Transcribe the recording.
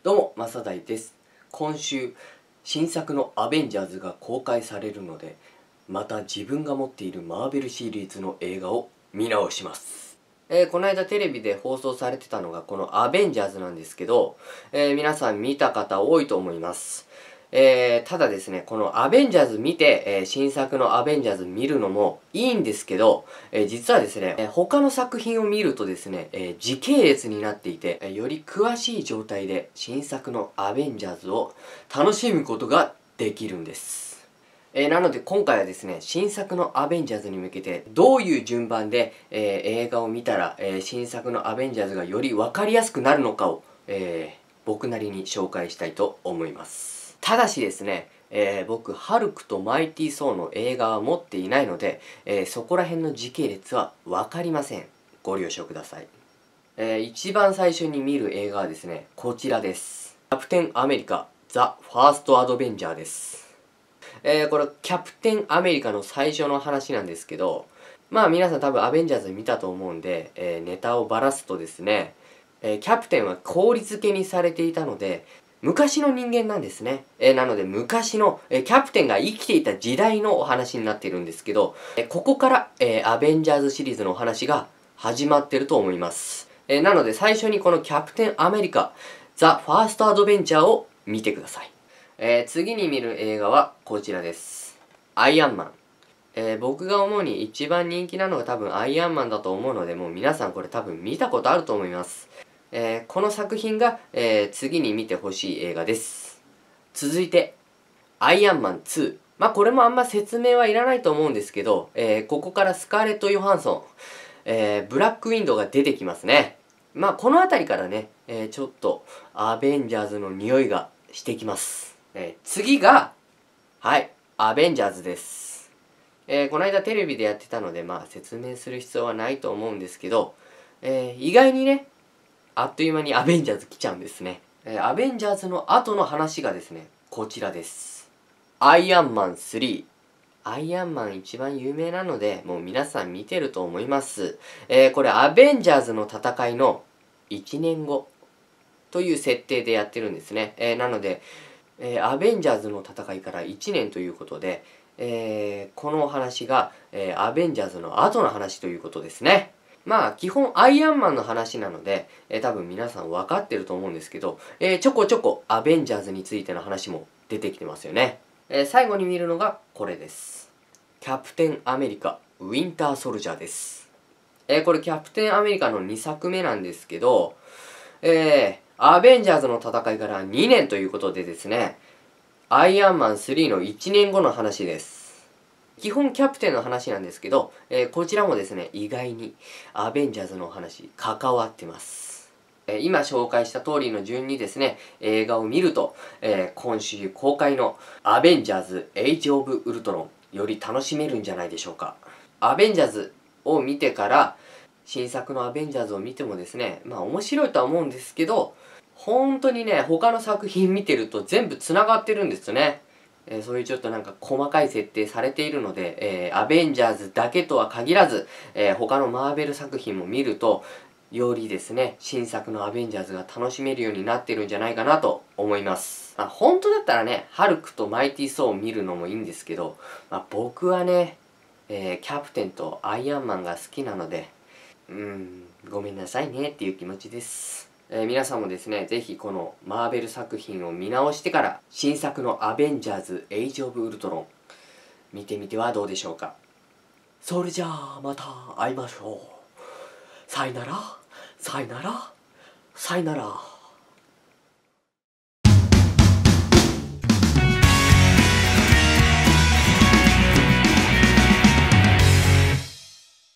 どうも、マサダイです。今週、新作のアベンジャーズが公開されるので、また自分が持っているマーベルシリーズの映画を見直します。この間テレビで放送されてたのがこのアベンジャーズなんですけど、皆さん見た方多いと思います。ただですね、このアベンジャーズ見て、新作のアベンジャーズ見るのもいいんですけど、実はですね、他の作品を見るとですね、時系列になっていて、より詳しい状態で新作のアベンジャーズを楽しむことができるんです。なので今回はですね、新作のアベンジャーズに向けてどういう順番で、映画を見たら、新作のアベンジャーズがより分かりやすくなるのかを、僕なりに紹介したいと思います。ただしですね、僕、ハルクとマイティー・ソーの映画は持っていないので、そこら辺の時系列は分かりません。ご了承ください。一番最初に見る映画はですね、こちらです。キャプテンアメリカ、ザ・ファースト・アドベンジャーです。これ、キャプテンアメリカの最初の話なんですけど、まあ皆さん多分アベンジャーズ見たと思うんで、ネタをばらすとですね、キャプテンは効率付けにされていたので、昔の人間なんですね。なので昔の、キャプテンが生きていた時代のお話になっているんですけど、ここから、アベンジャーズシリーズのお話が始まってると思います。なので最初にこのキャプテンアメリカ、ザ・ファースト・アドベンチャーを見てください。次に見る映画はこちらです。アイアンマン。僕が思うに一番人気なのが多分アイアンマンだと思うので、もう皆さんこれ多分見たことあると思います。この作品が、次に見てほしい映画です。続いて、アイアンマン2。まあこれもあんま説明はいらないと思うんですけど、ここからスカーレット・ヨハンソン、ブラックウィンドウが出てきますね。まあこの辺りからね、ちょっとアベンジャーズの匂いがしてきます。次が、はい、アベンジャーズです。この間テレビでやってたので、まあ説明する必要はないと思うんですけど、意外にね、あっという間にアベンジャーズ来ちゃうんですね。アベンジャーズの後の話がですね、こちらです。アイアンマン3。アイアンマン一番有名なので、もう皆さん見てると思います。これアベンジャーズの戦いの1年後という設定でやってるんですね。なので、アベンジャーズの戦いから1年ということで、このお話が、アベンジャーズの後の話ということですね。まあ基本アイアンマンの話なので、多分皆さん分かってると思うんですけど、ちょこちょこアベンジャーズについての話も出てきてますよね。最後に見るのがこれです。キャプテンアメリカウィンターソルジャーです。これキャプテンアメリカの2作目なんですけど、アベンジャーズの戦いから2年ということでですね、アイアンマン3の1年後の話です。基本キャプテンの話なんですけど、こちらもですね、意外にアベンジャーズのお話関わってます。今紹介した通りの順にですね、映画を見ると、今週公開のアベンジャーズ・エイジ・オブ・ウルトロンより楽しめるんじゃないでしょうか。アベンジャーズを見てから新作のアベンジャーズを見てもですね、まあ面白いとは思うんですけど、本当にね、他の作品見てると全部繋がってるんですね。そういうちょっとなんか細かい設定されているので、アベンジャーズだけとは限らず、他のマーベル作品も見ると、よりですね、新作のアベンジャーズが楽しめるようになってるんじゃないかなと思います。まあ、本当だったらね、ハルクとマイティー・ソーを見るのもいいんですけど、まあ、僕はね、キャプテンとアイアンマンが好きなので、ごめんなさいねっていう気持ちです。皆さんもですね、ぜひこのマーベル作品を見直してから新作のアベンジャーズ・エイジ・オブ・ウルトロン見てみてはどうでしょうか。それじゃあまた会いましょう。さよなら、さよなら、さよなら。